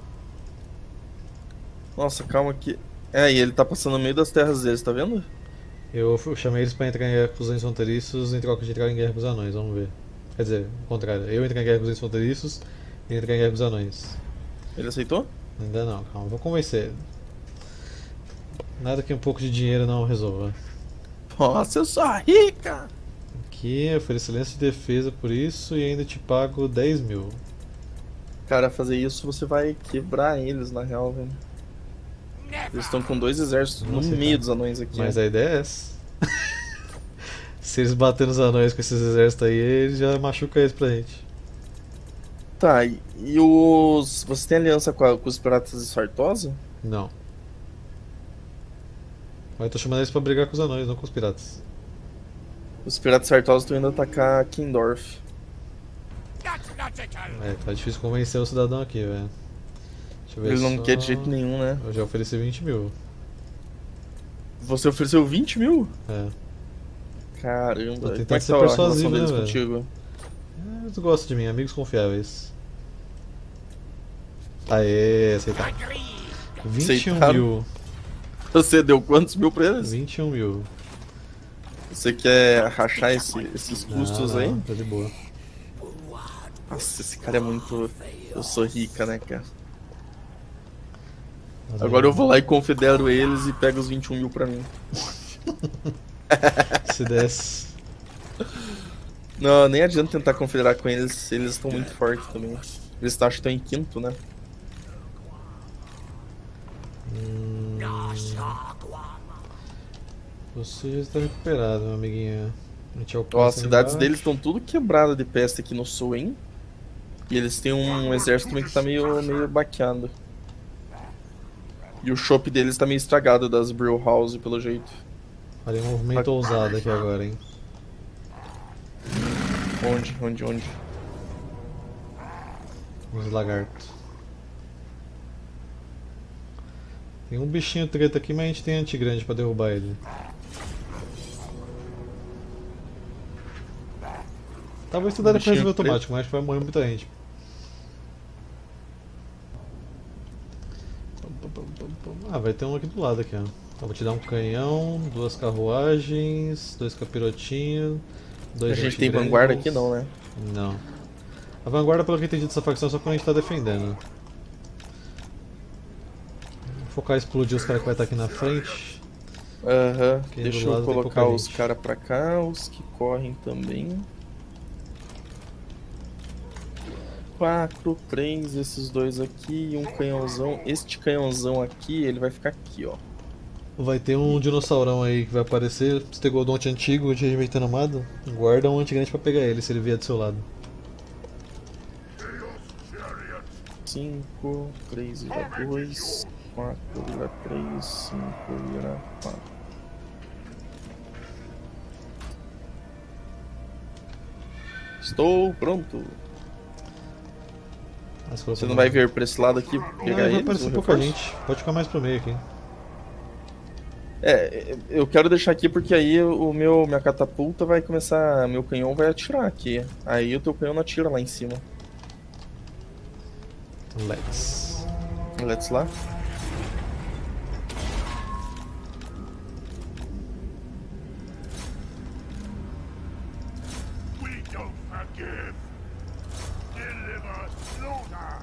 Nossa, calma que... É, e ele tá passando no meio das terras deles, tá vendo? Eu chamei eles pra entrar em guerra com os anões fronteiriços em troca de entrar em guerra com os anões, vamos ver. Quer dizer, o contrário, eu entrar em guerra com os anões fronteiriços e entrar em guerra com os anões. Ele aceitou? Ainda não, calma, vou convencer ele. Nada que um pouco de dinheiro não resolva. Nossa, eu sou rica! Aqui, eu ofereço excelência de defesa por isso e ainda te pago 10 mil. Cara, fazer isso você vai quebrar eles, na real, velho. Eles estão com 2 exércitos no meio dos anões aqui. Mas a ideia é essa. Se eles baterem nos anões com esses exércitos aí, eles já machucam eles pra gente. Tá, e os... Você tem aliança com os piratas de Sartosa? Não. Mas eu tô chamando eles pra brigar com os anões, não com os piratas. Os piratas de Sartosa estão indo atacar Kindorf. É, tá difícil convencer o cidadão aqui, velho. Deixa eu ver. Ele não quer de jeito nenhum, né? Eu já ofereci 20 mil. Você ofereceu 20 mil? É. Caramba, Tô como é tentando que ser tá a relação persuasivo, deles né, velho? contigo? Eles gostam de mim, amigos confiáveis. Aê, aceitar. 21 Aceitaram? mil. Você deu quantos mil pra eles? 21 mil. Você quer rachar esses custos não, aí? tá de boa. Nossa, esse cara é muito... Eu sou rica, né, cara? Mas Agora aí, eu vou lá e confedero eles e pego os 21 mil pra mim. se desce. Não, nem adianta tentar confederar com eles, eles estão muito fortes também. Eles acho que estão em quinto, né? Você já está recuperado, meu amiguinho. A gente Ó, alcança as ali cidades embaixo. deles estão tudo quebradas de peste aqui no sul, hein? E eles têm um exército também que tá meio baqueado. E o shop deles tá meio estragado das brew house, pelo jeito. Farei um movimento ousado aqui agora, hein. Onde? Os lagartos. Tem um bichinho treta aqui, mas a gente tem antigrande pra derrubar ele. Talvez tu dê Bichinho defesa automático, mas acho que vai morrer muita gente. Ah, vai ter um aqui do lado aqui, ó. Então vou te dar um canhão, 2 carruagens, 2 capirotinhos, 2 A gente tem antigrandes. vanguarda aqui não, né? Não. A vanguarda, pelo que eu entendi dessa facção, é só quando a gente tá defendendo. Vou focar em explodir os caras que vai estar aqui na frente. Aham, Aqui do deixa lado eu tem colocar pouca os gente. caras pra cá, os que correm também. 4, 3, esses dois aqui e um canhãozão. Este canhãozão aqui, ele vai ficar aqui, ó. Vai ter um dinossaurão aí que vai aparecer. Se tem Godonte antigo de rejeitando amado, guarda um antigrande pra pegar ele se ele vier do seu lado. 5, 3 vira 2, 4 vira 3, 5 vira 4. Estou pronto. Você não vai vir pra esse lado aqui Não, pegar vai eles? aparecer o pouca reforço? gente. Pode ficar mais pro meio aqui. É, eu quero deixar aqui porque aí minha catapulta vai começar, meu canhão vai atirar aqui. Aí o teu canhão não atira lá em cima. Let's. Let's lá. We don't forgive. Deliver slaughter.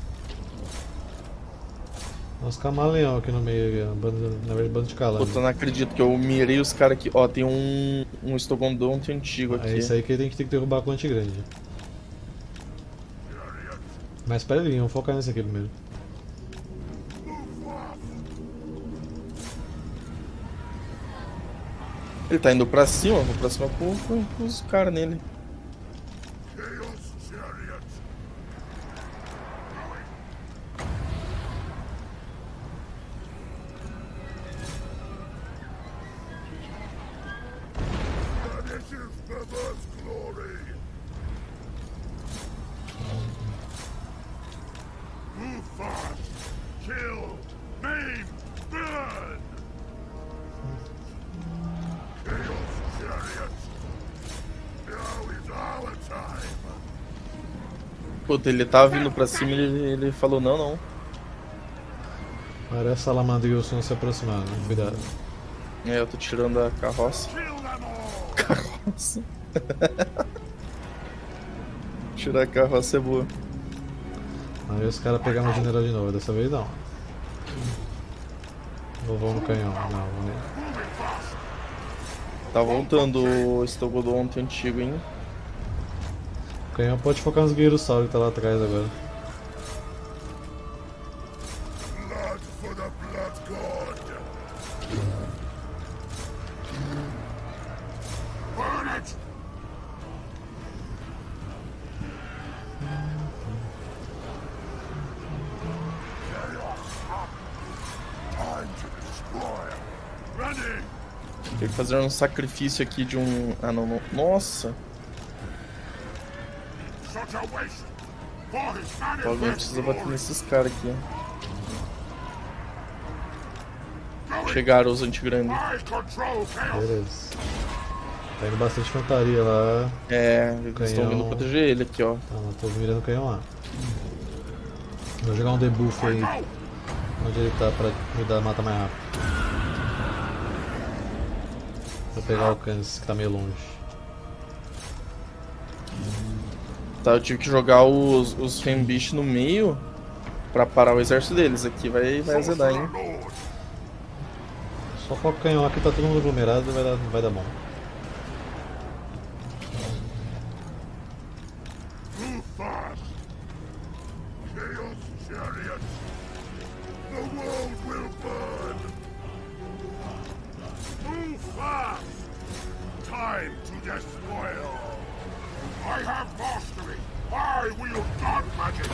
Os camaleão aqui no meio, ó, na verdade, bando de calango. Puta, eu não acredito que eu mirei os caras aqui. Ó, tem um Stogondonte antigo aqui. É isso aí que a gente tem que derrubar com o antigrande. Mas espera aí, vamos focar nesse aqui primeiro. Ele tá indo pra cima, vou pra cima com os caras nele. Move fast. Kill. Maim. Burn. Chaos Chariot. Now is our time. Puta, ele tava vindo pra cima e ele falou não. Parece a Salamandrilson se aproximando, cuidado. É, eu tô tirando a carroça. Kill them all. Carroça. Tirar a carroça é boa. Aí os caras pegaram o general de novo, dessa vez não. Ou vão no canhão, não, vou nem. Tá voltando o Stogondonte antigo, hein? O canhão pode focar nos guerreiros-sauros que tá lá atrás agora. Blood for the Blood God. Burn it. Time to destroy. Ready. Tem que fazer um sacrifício aqui de um... Ah, não. Nossa! Such a waste. For his Alguém precisa bater nesses caras aqui. Chegaram os antigrandes. I control chaos. Beleza. Tá indo bastante infantaria lá. É, eles estão vindo proteger ele aqui, ó. Tá, tô mirando o canhão lá. Vou jogar um debuff aí onde ele tá pra ajudar a matar mais rápido. Vou pegar o alcance que tá meio longe. Tá, eu tive que jogar os Fembish no meio. Pra parar o exército deles. Aqui vai azedar, hein? Só foca o canhão aqui, tá todo mundo aglomerado, vai dar bom. Too fast! Chaos Chariot! The world will burn! Move fast! Time to despoil! I have mastery! I wield dark magic!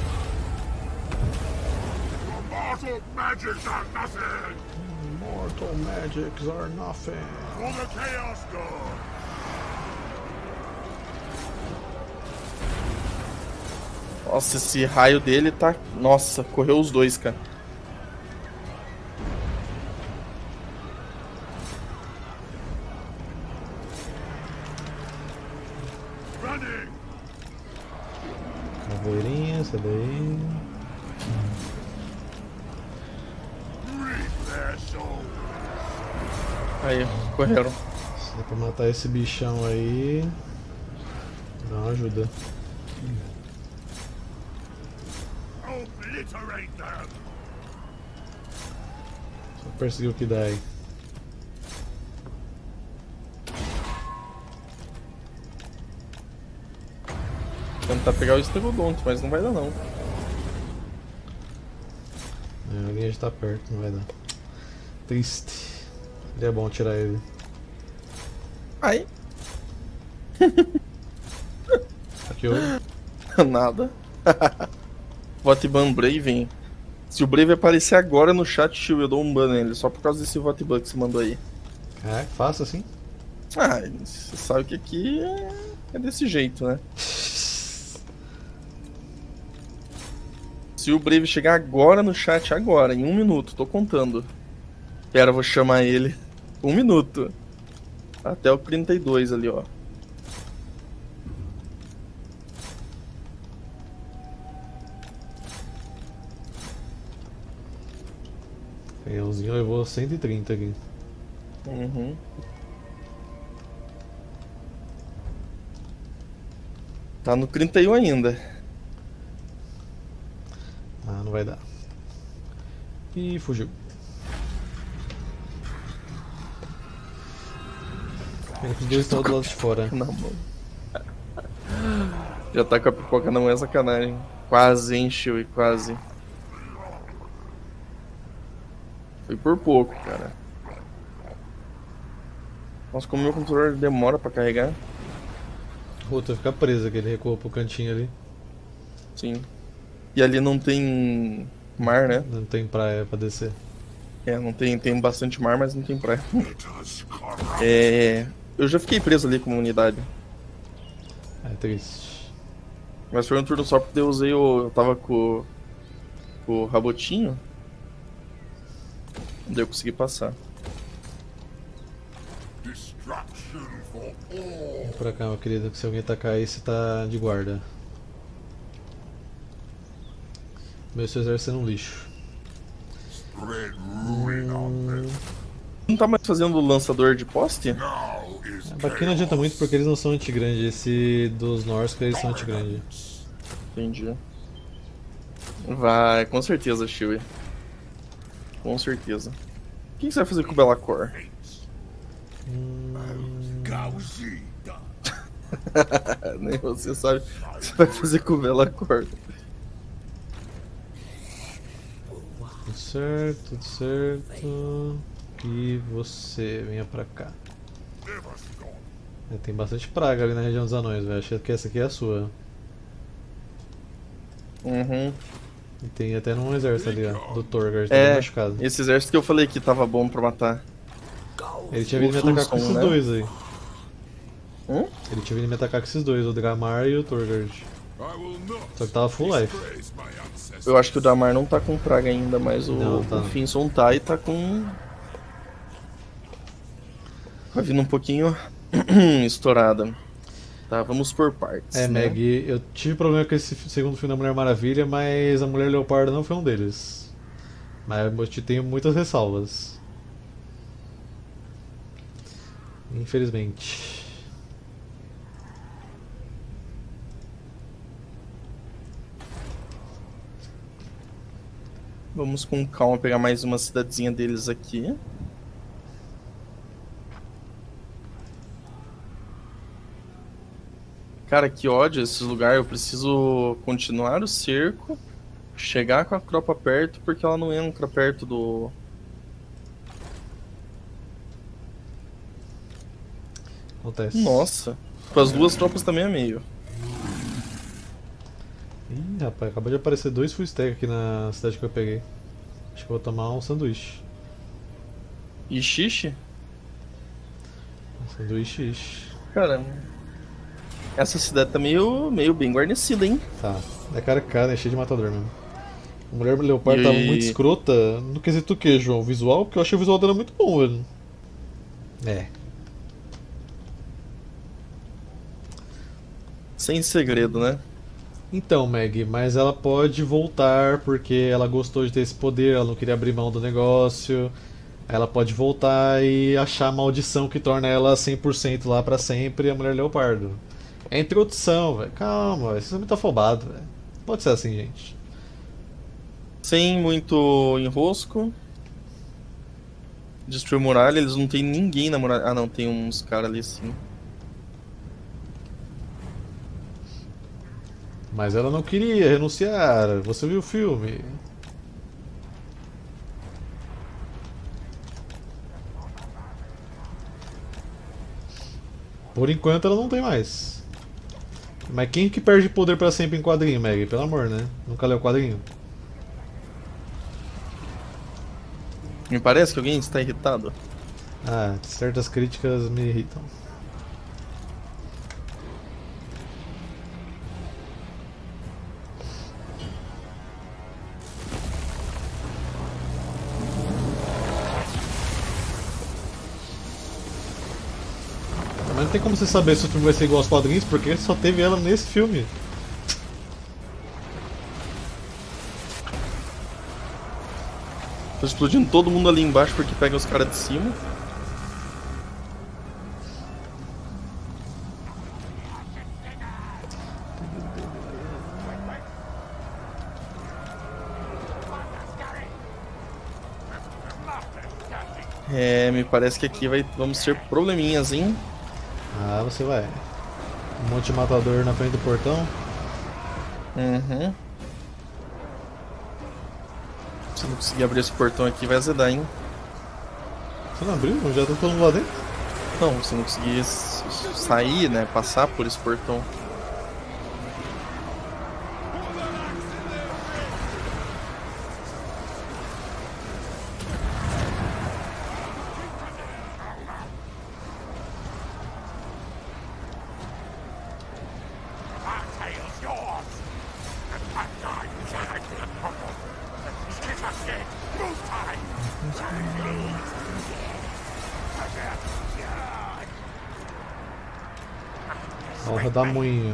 Your mortal magics are nothing! Mortal magics are nothing. For the Chaos God! Nossa, esse raio dele tá... Nossa, correu os dois, cara. Running! Caveirinha, essa daí. Reap their souls! Aí, correram. Se dá pra matar esse bichão aí. Dá uma ajuda. Obliterate them! Só perseguir o que dá aí. Tentar pegar o Estegodonte, mas não vai dar não. É, alguém já tá perto, não vai dar. Triste. Seria bom tirar ele. Ai, Aqui eu. nada. Vote ban Braven. Se o Brave aparecer agora no chat, Shield, eu dou um ban nele, só por causa desse vote ban que você mandou aí. Caraca, fácil assim? Ah, você sabe que aqui é desse jeito, né? Se o Brave chegar agora no chat, agora, em 1 minuto, tô contando. Pera, eu vou chamar ele. 1 minuto. Até o 32 ali, ó. O canhãozinho levou 130 aqui. Uhum. Tá no 31 ainda. Ah, não vai dar. E fugiu. Pena que os dois estão do lado de fora. Na mão. Já tá com a pipoca na mão, é sacanagem. Quase encheu e quase. Foi por pouco, cara. Nossa, como meu computador demora pra carregar. Puta, ficar preso, que ele recuou pro cantinho ali. Sim. E ali não tem mar, né? Não tem praia pra descer. É, não tem, tem bastante mar, mas não tem praia. Let us corrupt! É, eu já fiquei preso ali com uma unidade. É triste. Mas foi um turno só porque eu usei o... Eu tava com o Rabotinho. Daí eu consegui passar. Destruction for all! Vem pra cá, meu querido, que se alguém atacar aí, você tá de guarda. Meu seu exército é um lixo. Spread ruin on them! Não tá mais fazendo lançador de poste? Now is Aqui não adianta muito porque eles não são anti-grande. Esse dos Norsca, eles são anti-grande. Entendi. Vai, com certeza, Shiwi. Com certeza. O que você vai fazer com o Belacor? Gauzida! Nem você sabe o que você vai fazer com o Belacor. Tudo certo, tudo certo. E você, venha pra cá. Devastation! É, tem bastante praga ali na região dos anões, velho. Acho que essa aqui é a sua. Uhum. E tem até um exército ali, ó, do Torgard, tá bem É, machucado. esse exército que eu falei que tava bom pra matar. Ele tinha vindo me o atacar com Fulson, esses né? dois aí. Hum? Ele tinha vindo me atacar com esses dois, o Dramar e o Torgard. Só que tava full life. Eu acho que o Damar não tá com praga ainda, mas Não, tá o não. Finson tá e tá com... Tá vindo um pouquinho estourada. Tá, vamos por partes. É, né? Meg, eu tive problema com esse segundo filme da Mulher Maravilha, mas a Mulher Leopardo não foi um deles. Mas eu te tenho muitas ressalvas. Infelizmente. Vamos com calma pegar mais uma cidadezinha deles aqui. Cara, que ódio esse lugar. Eu preciso continuar o cerco, chegar com a tropa perto, porque ela não entra perto do... Acontece. Nossa. Com as duas tropas também é meio. Ih, rapaz, acabou de aparecer 2 full stack aqui na cidade que eu peguei. Acho que eu vou tomar um sanduíche. E xixi? Um sanduíche, ixi. Cara, essa cidade tá meio bem guarnecida, hein? Tá. É cara, é cheio de matador mesmo. A mulher leopardo tava muito escrota no quesito o que, João? Visual? Porque eu achei o visual dela muito bom, velho. É. Sem segredo, né? Então, Meg, mas ela pode voltar porque ela gostou de ter esse poder, ela não queria abrir mão do negócio. Ela pode voltar e achar a maldição que torna ela 100% lá pra sempre a mulher leopardo. É introdução, velho. Calma, véio. Vocês são muito afobados, velho. Pode ser assim, gente. Sem muito enrosco. Destruiu muralha, eles não tem ninguém na muralha. Ah não, tem uns caras ali sim. Mas ela não queria renunciar. Você viu o filme? Por enquanto ela não tem mais. Mas quem que perde poder pra sempre em quadrinho, Meg? Pelo amor, né? Nunca leu quadrinho? Me parece que alguém está irritado. Ah, certas críticas me irritam. Mas não tem como você saber se o filme vai ser igual aos quadrinhos, porque só teve ela nesse filme. Tô explodindo todo mundo ali embaixo porque pega os caras de cima. É, me parece que aqui vamos ter probleminhas, hein? Ah, você vai. Um monte de matador na frente do portão. Uhum. Se não conseguir abrir esse portão aqui, vai azedar, hein? Você não abriu? Já tá todo mundo lá dentro? Não, se não conseguir sair, né? Passar por esse portão. Honra da moinho.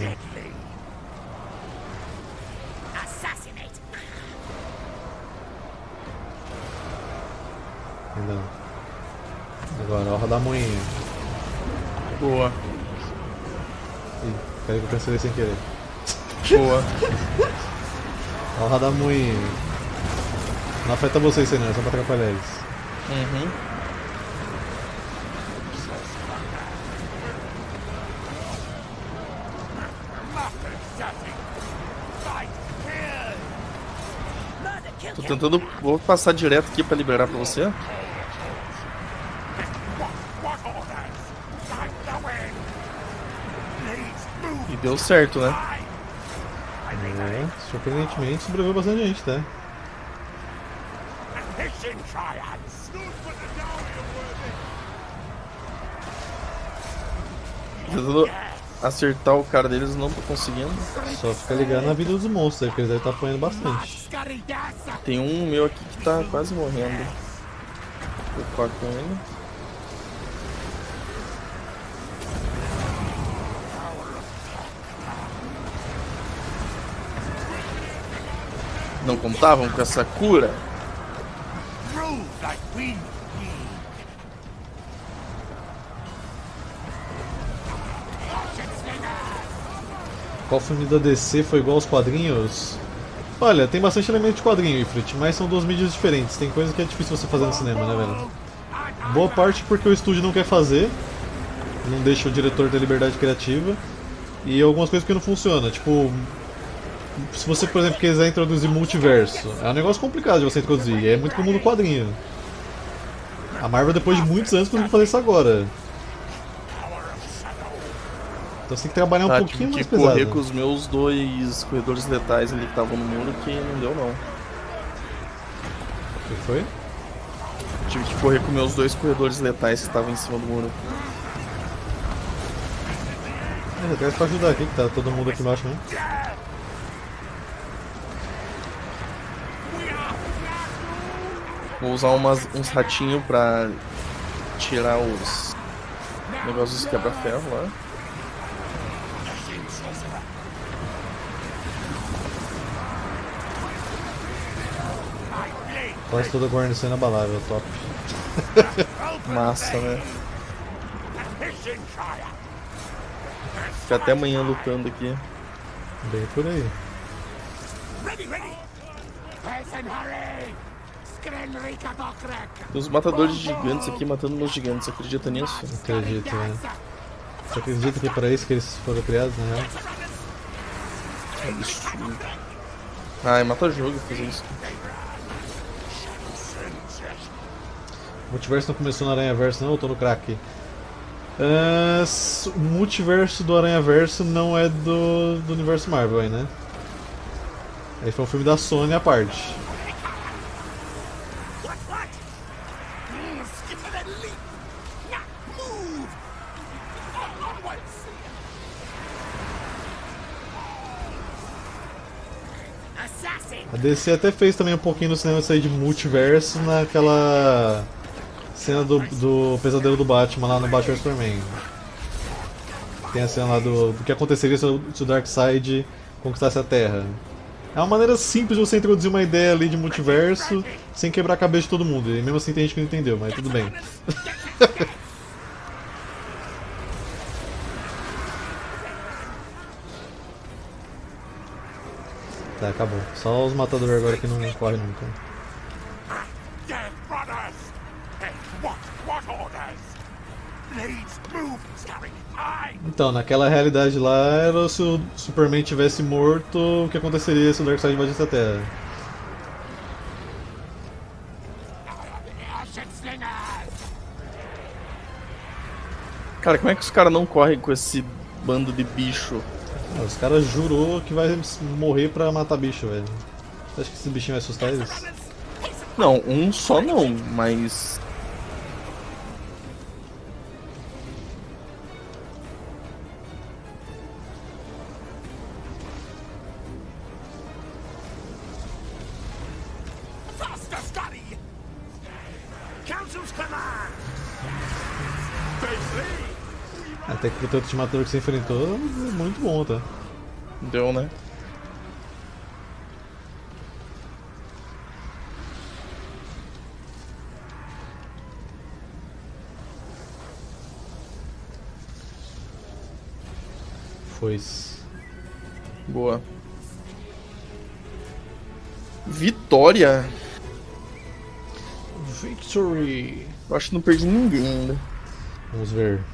Ainda não. Agora, honra da moinho. Boa. Ih, peraí que eu cancelei sem querer. Boa. Honra da moinho. Não afeta vocês, senão, é só pra atrapalhar eles. Uhum. Tô tentando... Vou passar direto aqui pra liberar pra você. E deu certo, né? É, surpreendentemente sobreviveu bastante gente, tá? Tentando acertar o cara deles, não tô conseguindo. Só fica ligado na vida dos monstros aí, porque eles devem estar apanhando bastante. Tem um meu aqui que tá quase morrendo. Vou ficar com ele. Não contavam com essa cura? Qual filme da DC foi igual aos quadrinhos? Olha, tem bastante elemento de quadrinho, Ifrit, mas são duas mídias diferentes. Tem coisa que é difícil você fazer no cinema, né, velho? Boa parte porque o estúdio não quer fazer, não deixa o diretor ter liberdade criativa, e algumas coisas que não funcionam. Tipo, se você, por exemplo, quiser introduzir multiverso, é um negócio complicado de você introduzir, e é muito comum no quadrinho. A Marvel, depois de muitos anos, conseguiu fazer isso agora. Então você tem que trabalhar um pouquinho mais pesado. Tive que correr com os meus 2 corredores letais ali que estavam no muro, que não deu não. O que foi? Tive que correr com meus 2 corredores letais que estavam em cima do muro. Eu quero pra ajudar aqui, que tá todo mundo aqui embaixo, né? Vou usar uns ratinhos pra tirar os negócios de quebra-ferro lá. Quase toda a guarnição inabalável, top. Massa, né? Fica até amanhã lutando aqui. Bem por aí. Tem os matadores de gigantes aqui matando meus gigantes, você acredita nisso? Acredito, né? Você acredita que é pra isso que eles foram criados, na real? É absurdo. Ai, mata jogo fazer isso. O multiverso não começou no Aranha Verso, não? Eu tô no crack. O multiverso do Aranha Verso não é do universo Marvel aí, né? Aí foi um filme da Sony à parte. A DC até fez também um pouquinho no cinema isso aí de multiverso naquela cena do pesadelo do Batman lá no Batman vs Superman. Tem a cena lá do que aconteceria se o Darkseid conquistasse a Terra. É uma maneira simples de você introduzir uma ideia ali de multiverso sem quebrar a cabeça de todo mundo. E mesmo assim tem gente que não entendeu, mas tudo bem. Tá, acabou. Só os matadores agora que não correm nunca. Então, naquela realidade lá, era se o Superman tivesse morto, o que aconteceria se o Darkseid invadisse a Terra? Cara, como é que os caras não correm com esse bando de bicho? Os caras jurou que vai morrer pra matar bicho, velho. Você acha que esse bichinho vai assustar eles? Não, um só não, mas... Até que pro tanto de matador que você enfrentou, é muito bom, tá? Deu, né? Foi-se. Boa. Vitória! Victory! Eu acho que não perdi ninguém ainda. Vamos ver.